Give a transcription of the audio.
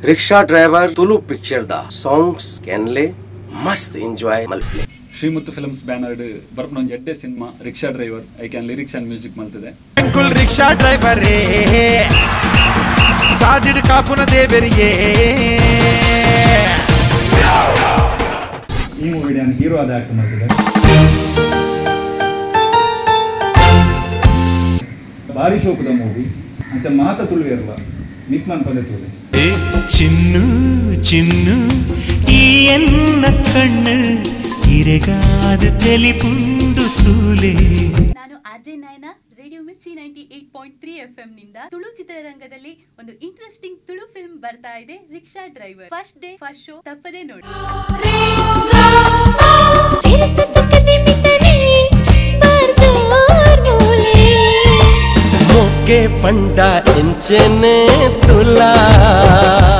Rickshaw driver Tulu picture the songs कैनले मस्त enjoy मल्पले ಶ್ರೀಮುತ್ತು ಫಿಲ್ಮ್ಸ್ ಬ್ಯಾನರ್ಡ್ ಬರ್ಪನ ಒಂದು ಎಡ್ಡೆ ಸಿನಿಮಾ ರಿಕ್ಷಾ ಡ್ರೈವರ್ ಐ ಕ್ಯಾನ್ ಲಿರಿಕ್ಸ್ ಅಂಡ್ ಮ್ಯೂಸಿಕ್ ಮಾಡ್ತಿದೆ ಅಂಕುಲ್ ರಿಕ್ಷಾ ಡ್ರೈವರ್ ರೇ ಸಾದಿಡ್ ಕಾಪುನ ದೇವರಿಯೇ ಈ ಮೂವಿ ನಾನು ಹೀರೋ ಆದ ಆಕ್ಟ್ ಮಾಡ್ತಿದ್ದೆ ಬಾರಿ ಶೋಕದ ಮೂವಿ ಅಂಚ ಮಾತ ತುಳು ಇರಲ್ಲ ಮಿಸ್ ಮನ್ ಪದ ತುಳು ಚಿನ್ನು ಚಿನ್ನು ಈ ಎನ್ನ ಕಣ್ಣು ಇರೆಗಾದ ತೆಲಿಪುಂಡು ಸೂಲೆ. ನಾನು RJ Nayana, radio Mirchi 98.3 FM ನಿಂದ ತುಳು ಚಿತ್ರರಂಗದಲ್ಲಿ ಒಂದು ಇಂಟ್ರೆಸ್ಟಿಂಗ್ ತುಳು ಫಿಲ್ಮ್ ಬರ್ತಾ ಇದೆ, rickshaw driver. First day first show ತಪ್ಪದೇ ನೋಡಿ. ಮೊಗ್ಗೆ ಪಂಡ ಎಂಚೆನೆ ತುಲಾ